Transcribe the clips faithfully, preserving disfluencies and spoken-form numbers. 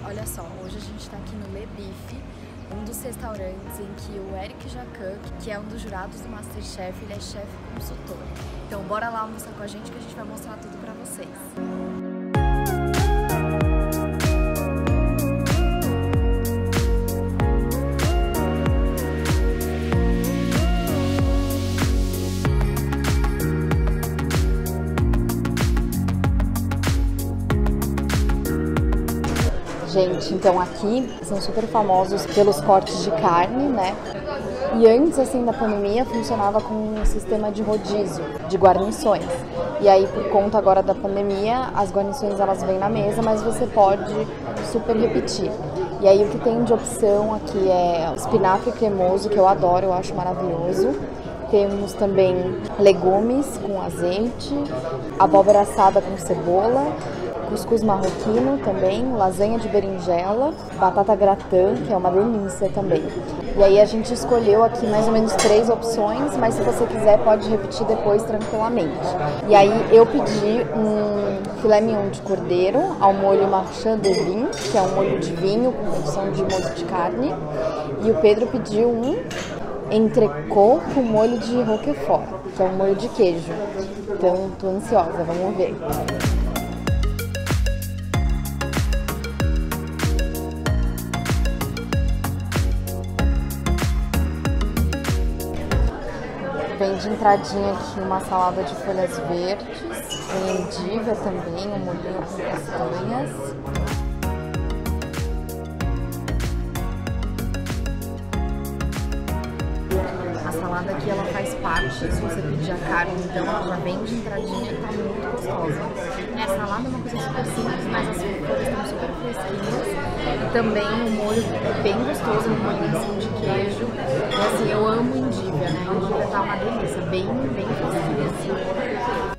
Olha só, hoje a gente está aqui no Le Bife, um dos restaurantes em que o Eric Jacan, que é um dos jurados do Masterchef, ele é chefe consultor. Então bora lá almoçar com a gente que a gente vai mostrar tudo pra vocês. Gente, então aqui são super famosos pelos cortes de carne, né? E antes, assim, da pandemia, funcionava com um sistema de rodízio, de guarnições. E aí, por conta agora da pandemia, as guarnições elas vêm na mesa, mas você pode super repetir. E aí, o que tem de opção aqui é espinafre cremoso, que eu adoro, eu acho maravilhoso. Temos também legumes com azeite, abóbora assada com cebola, cuscuz marroquino também, lasanha de berinjela, batata gratin, que é uma delícia também. E aí a gente escolheu aqui mais ou menos três opções, mas se você quiser pode repetir depois tranquilamente. E aí eu pedi um filé mignon de cordeiro ao molho marchand de vinho, que é um molho de vinho com opção de molho de carne. E o Pedro pediu um entrecô com molho de roquefort, que é um molho de queijo. Então tô ansiosa, vamos ver. Vem de entradinha aqui uma salada de folhas verdes, tem endívia também, um molhinho com castanhas. A salada aqui ela faz parte, se você pedir a carne, então ela já vem de entradinha e tá muito gostosa. E a salada é uma coisa super simples, mas as folhas estão super fresquinhas. E também o molho é bem gostoso, um molhinho assim de queijo. E assim, eu amo endívia, né? A endívia tá uma delícia, bem, bem fresquinha assim.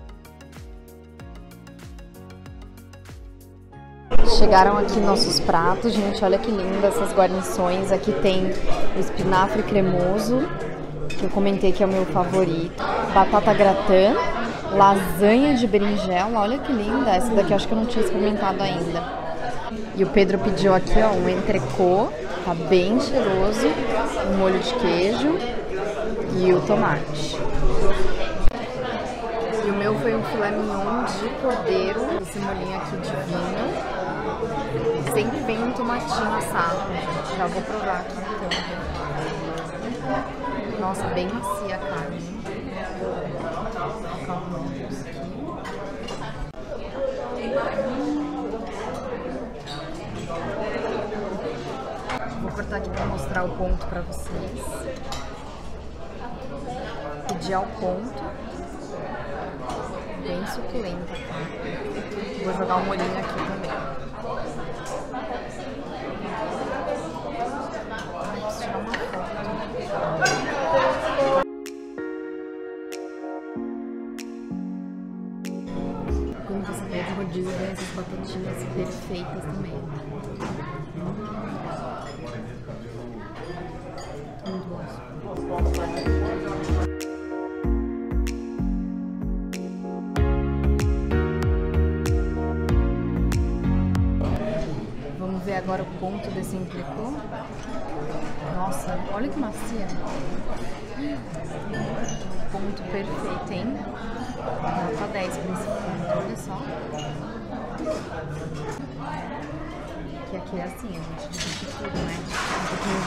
Chegaram aqui nossos pratos, gente, olha que linda essas guarnições. Aqui tem o espinafre cremoso, que eu comentei que é o meu favorito, batata gratin, lasanha de berinjela, olha que linda, essa daqui eu acho que eu não tinha experimentado ainda. E o Pedro pediu aqui, ó, um entrecô, tá bem cheiroso, um molho de queijo e o tomate. E o meu foi um filé mignon de cordeiro, esse molhinho aqui de vinho. Sempre vem um tomatinho assado, gente. Já vou provar aqui então. Nossa, bem macia a carne. Vou colocar um molho aqui. Vou cortar aqui para mostrar o ponto para vocês. Pedir ao ponto. Bem suculenta, tá? Vou jogar um molhinho aqui também. Ai, preciso tirar uma foto. Quando você pede rodízio, vem essas batatinhas perfeitas também. Muito bom. Vamos ver agora o ponto desse entrecô. Nossa, olha que macia. Ponto perfeito, hein? Nota dez pra esse ponto, olha só. Que aqui é assim, a gente divide tudo, né? Um pouquinho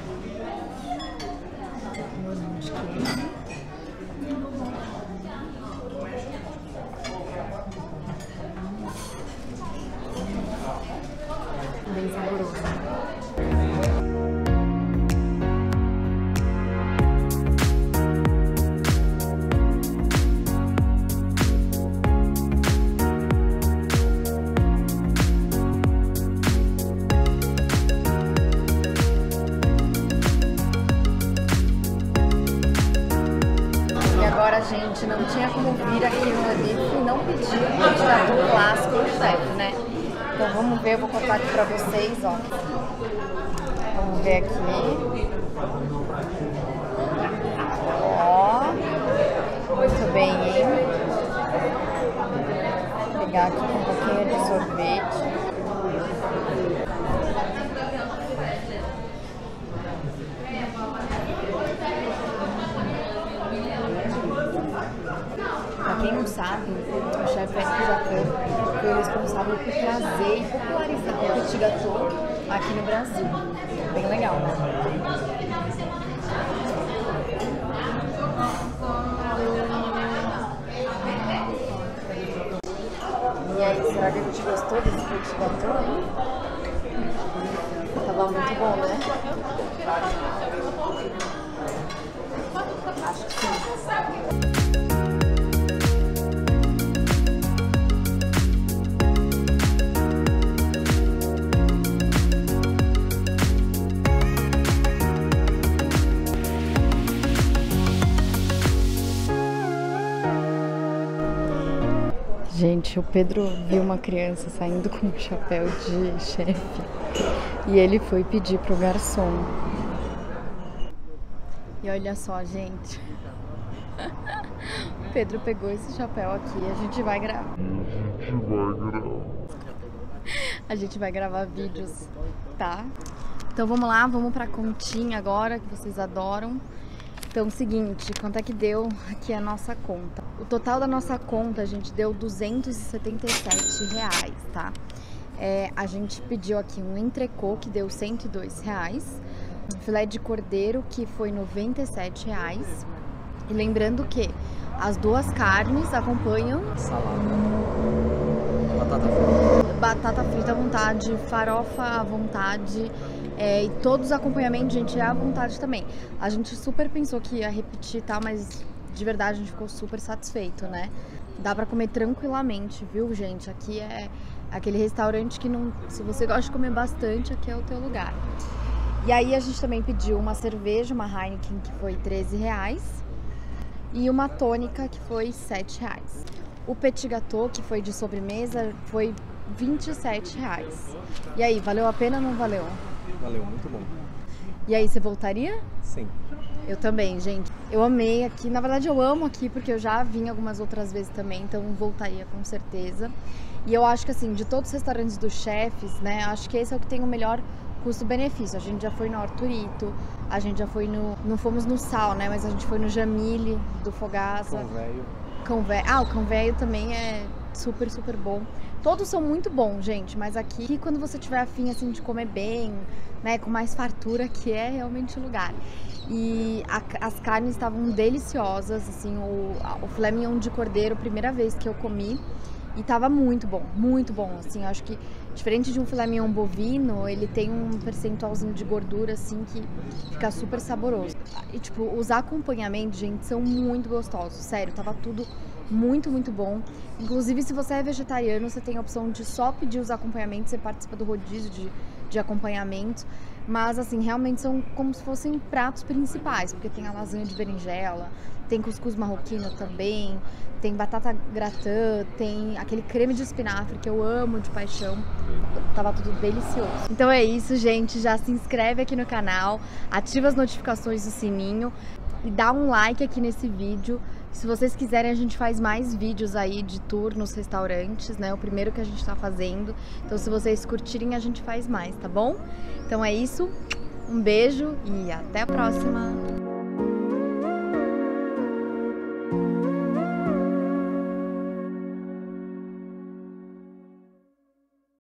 de molho de queijo. Bem saboroso. E agora, gente, não tinha como vir aqui no Le Bife e não pedir o prato clássico do chefe, né? Então vamos ver, eu vou contar aqui pra vocês, ó. Vamos ver aqui. Ó, muito bem, hein? Vou pegar aqui com um pouquinho de sorvete. gâteau aqui no Brasil. Bem legal, né? E aí, será que a gente gostou desse petit gâteau? Tava muito bom, né? Acho que sim. Gente, o Pedro viu uma criança saindo com um chapéu de chefe e ele foi pedir pro garçom. E olha só, gente. O Pedro pegou esse chapéu aqui e a gente vai gravar. A gente vai gravar. A gente vai gravar vídeos, tá? Então vamos lá, vamos pra continha agora, que vocês adoram. Então, o seguinte, quanto é que deu aqui a nossa conta? O total da nossa conta, a gente deu duzentos e setenta e sete reais, tá? É, a gente pediu aqui um entrecô, que deu cento e dois reais. Um filé de cordeiro, que foi noventa e sete reais. E lembrando que as duas carnes acompanham... Salada. Batata frita. Batata frita à vontade, farofa à vontade... É, e todos os acompanhamentos, gente, é à vontade também. A gente super pensou que ia repetir e tal, mas de verdade a gente ficou super satisfeito, né? Dá pra comer tranquilamente, viu, gente? Aqui é aquele restaurante que não... Se você gosta de comer bastante, aqui é o teu lugar. E aí a gente também pediu uma cerveja, uma Heineken, que foi treze reais. E uma tônica, que foi sete reais. O petit gâteau, que foi de sobremesa, foi vinte e sete reais. E aí, valeu a pena ou não valeu? Valeu, muito bom. E aí, você voltaria? Sim. Eu também, gente. Eu amei aqui. Na verdade, eu amo aqui porque eu já vim algumas outras vezes também, então voltaria com certeza. E eu acho que, assim, de todos os restaurantes dos chefes, né, acho que esse é o que tem o melhor custo-benefício. A gente já foi no Arturito, a gente já foi no... Não fomos no Sal, né, mas a gente foi no Jamile, do Fogaça. Cão Velho. Cão Velho. Ah, o Cão Velho também é super, super bom. Todos são muito bons, gente, mas aqui, quando você tiver afim, assim, de comer bem, né, com mais fartura, que é realmente o lugar. E a, as carnes estavam deliciosas, assim, o, o filé mignon de cordeiro, primeira vez que eu comi, e tava muito bom, muito bom, assim, eu acho que, diferente de um filé mignon bovino, ele tem um percentualzinho de gordura, assim, que fica super saboroso. E, tipo, os acompanhamentos, gente, são muito gostosos, sério, tava tudo muito, muito bom. Inclusive, se você é vegetariano, você tem a opção de só pedir os acompanhamentos, você participa do rodízio de, de acompanhamento. Mas, assim, realmente são como se fossem pratos principais, porque tem a lasanha de berinjela, tem cuscuz marroquino também, tem batata gratin, tem aquele creme de espinafre que eu amo de paixão. Tava tudo delicioso. Então é isso, gente. Já se inscreve aqui no canal, ativa as notificações do sininho e dá um like aqui nesse vídeo. Se vocês quiserem, a gente faz mais vídeos aí de tour nos restaurantes, né? O primeiro que a gente tá fazendo. Então, se vocês curtirem, a gente faz mais, tá bom? Então é isso. Um beijo e até a próxima!